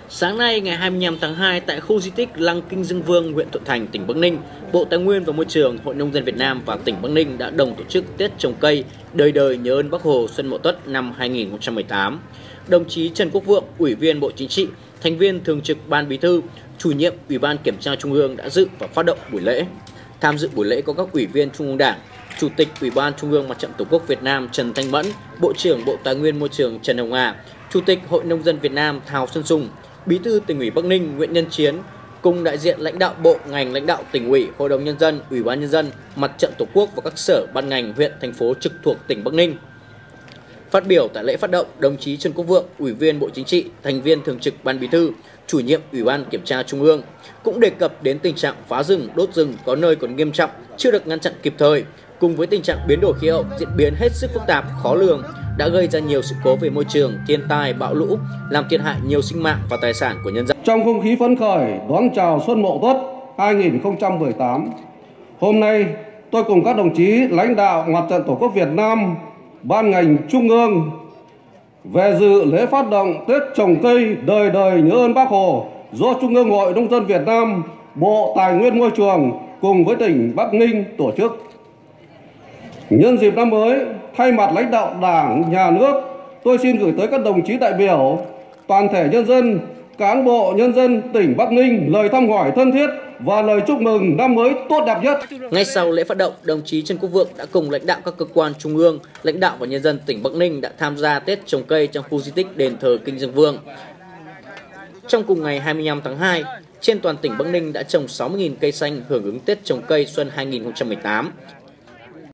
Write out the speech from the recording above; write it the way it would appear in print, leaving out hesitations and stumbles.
Sáng nay ngày 25 tháng 2 tại khu di tích Lăng Kính Dương Vương, huyện Thuận Thành, tỉnh Bắc Ninh, Bộ Tài nguyên và Môi trường, Hội Nông dân Việt Nam và tỉnh Bắc Ninh đã đồng tổ chức Tết trồng cây đời đời nhớ ơn Bác Hồ Xuân Mậu Tuất năm 2018. Đồng chí Trần Quốc Vượng, Ủy viên Bộ Chính trị, thành viên thường trực Ban Bí thư, chủ nhiệm Ủy ban Kiểm tra Trung ương đã dự và phát động buổi lễ. Tham dự buổi lễ có các Ủy viên Trung ương Đảng, Chủ tịch Ủy ban Trung ương Mặt trận Tổ quốc Việt Nam Trần Thanh Mẫn, Bộ trưởng Bộ Tài nguyên Môi trường Trần Hồng Hà, Chủ tịch Hội Nông dân Việt Nam Thào Xuân Sùng, Bí thư Tỉnh ủy Bắc Ninh Nguyễn Nhân Chiến, cùng đại diện lãnh đạo bộ, ngành, lãnh đạo Tỉnh ủy, Hội đồng Nhân dân, Ủy ban Nhân dân, Mặt trận Tổ quốc và các sở ban ngành, huyện, thành phố trực thuộc tỉnh Bắc Ninh. Phát biểu tại lễ phát động, đồng chí Trần Quốc Vượng, Ủy viên Bộ Chính trị, thành viên thường trực Ban Bí thư, chủ nhiệm Ủy ban Kiểm tra Trung ương cũng đề cập đến tình trạng phá rừng, đốt rừng có nơi còn nghiêm trọng, chưa được ngăn chặn kịp thời, cùng với tình trạng biến đổi khí hậu diễn biến hết sức phức tạp, khó lường đã gây ra nhiều sự cố về môi trường, thiên tai, bão lũ, làm thiệt hại nhiều sinh mạng và tài sản của nhân dân. Trong không khí phấn khởi đón chào Xuân Mậu Tuất 2018, hôm nay tôi cùng các đồng chí lãnh đạo Mặt trận Tổ quốc Việt Nam, ban ngành trung ương về dự lễ phát động Tết trồng cây đời đời nhớ ơn Bác Hồ do Trung ương Hội Nông dân Việt Nam, Bộ Tài nguyên Môi trường cùng với tỉnh Bắc Ninh tổ chức. Nhân dịp năm mới, thay mặt lãnh đạo Đảng, Nhà nước, tôi xin gửi tới các đồng chí đại biểu, toàn thể nhân dân, cán bộ nhân dân tỉnh Bắc Ninh lời thăm hỏi thân thiết và lời chúc mừng năm mới tốt đẹp nhất. Ngay sau lễ phát động, đồng chí Trần Quốc Vượng đã cùng lãnh đạo các cơ quan trung ương, lãnh đạo và nhân dân tỉnh Bắc Ninh đã tham gia Tết trồng cây trong khu di tích đền thờ Kính Dương Vương. Trong cùng ngày 25 tháng 2, trên toàn tỉnh Bắc Ninh đã trồng 60.000 cây xanh hưởng ứng Tết trồng cây xuân 2018.